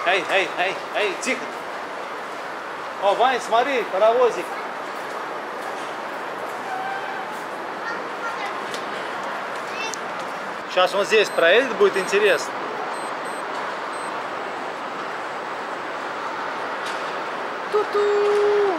Эй, тихо. О, Вань, смотри, паровозик. Сейчас он здесь проедет, будет интересно. Ту-ту.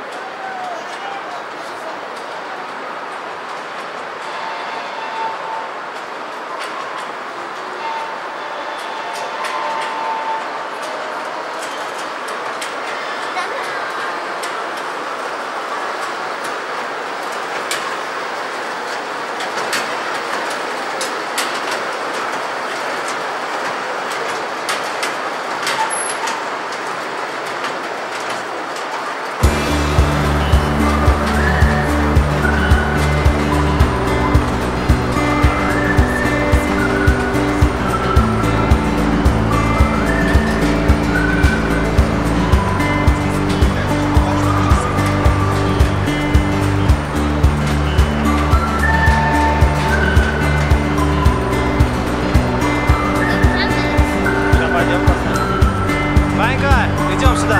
Ванька, идем сюда.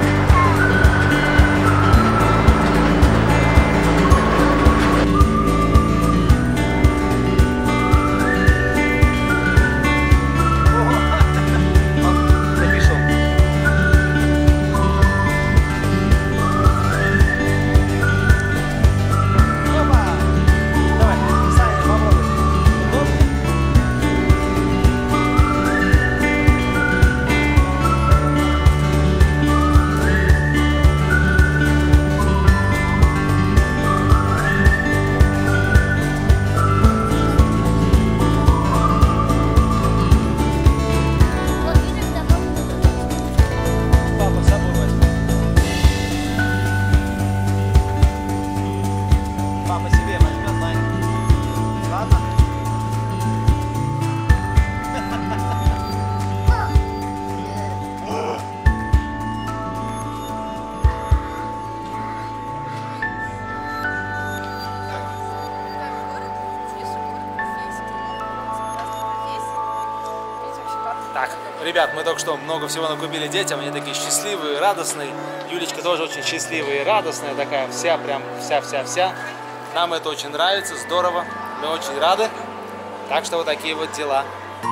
Так, ребят, мы только что много всего накупили детям, они такие счастливые, радостные. Юлечка тоже очень счастливая и радостная такая, вся, прям вся. Нам это очень нравится, здорово, мы очень рады. Так что вот такие вот дела.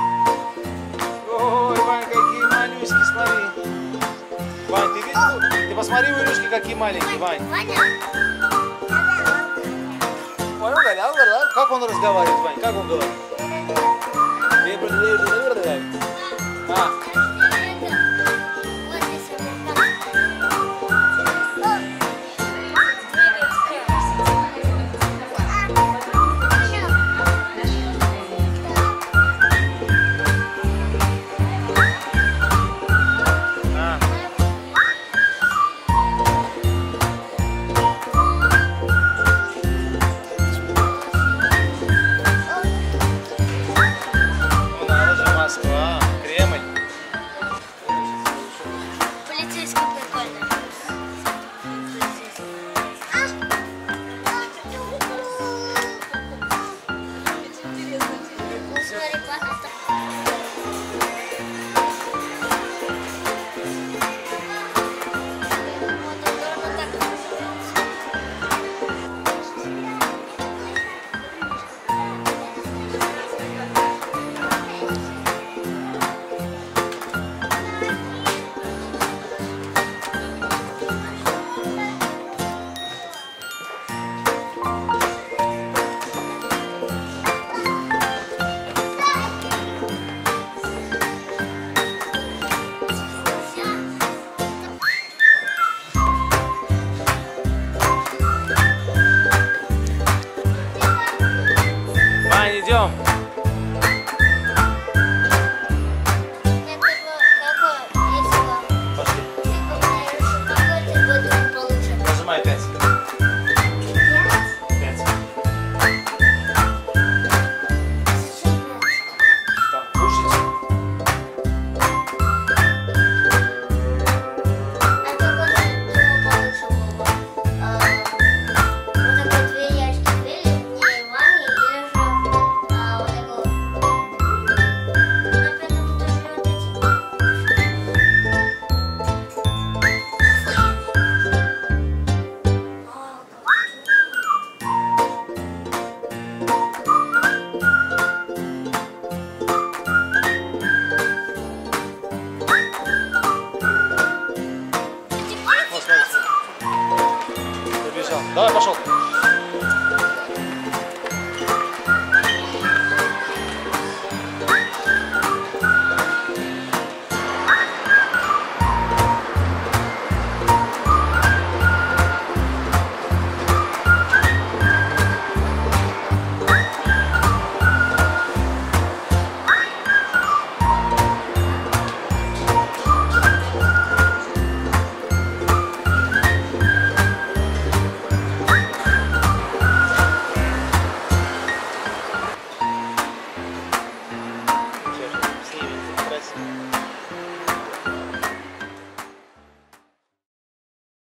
Ой, Вань, какие малюськи, смотри. Вань, ты видел? Ты посмотри, Юлечки, какие маленькие, Вань. Как он разговаривает, Вань, как он говорит?